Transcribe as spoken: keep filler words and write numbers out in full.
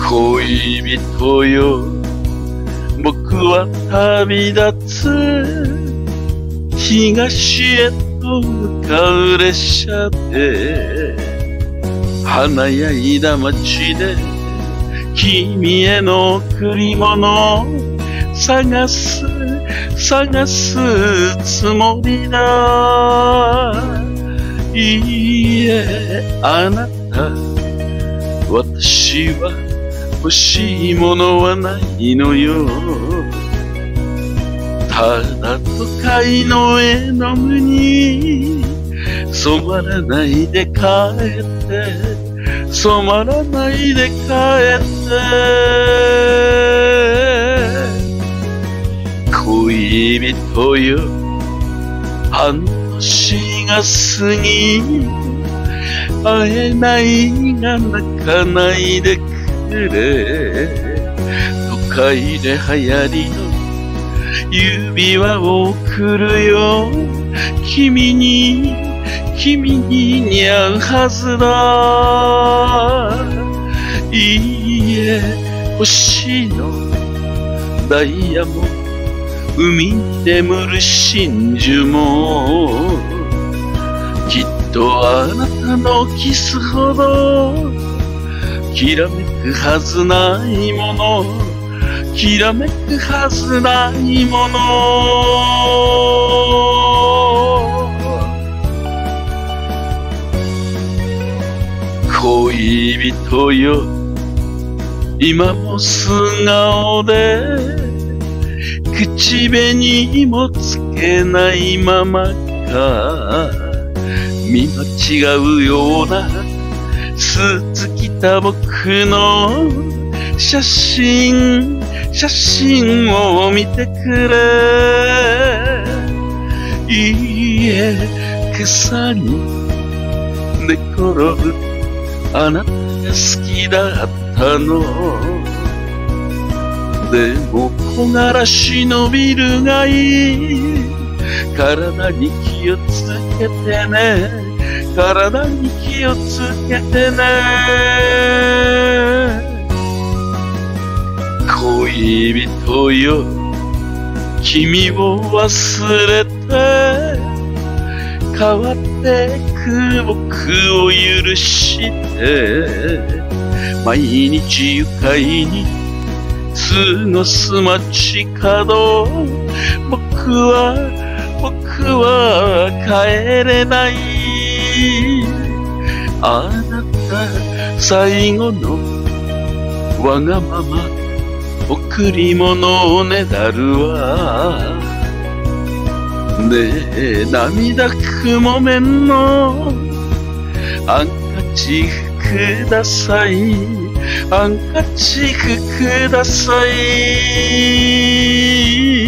恋人よ、僕は旅立つ。東へと向かう列車で、華やいだ街で君への贈り物を探す探すつもりだ。いいえ、あなた、私は欲しいものはないのよ。ただ都会の絵の具に染まらないで帰って染まらないで帰って恋人よ、半年が過ぎ会えないが泣かないでくれ。都会で流行りの指輪を贈るよ。君に君に似合うはずだ。いいえ、欲しいのダイヤも海に眠る真珠も、きっとあなたのキスほどきらめくはずないもの、きらめくはずないもの。恋人よ、今も素顔で口紅もつけないままか。見間違うようなスーツ着た僕の写真写真を見てくれ。いいえ、草に寝転ぶあなたが好きだったの。でも木枯らしのビル街、体に気をつけてね、体に気をつけてね。恋人よ、君を忘れて変わってく僕を許して、毎日愉快に過ごす街角、僕は僕は帰れない。あなた最後のわがまま贈り物をねだるわ。ねえ、涙くもめんのハンカチフください、ハンカチフください。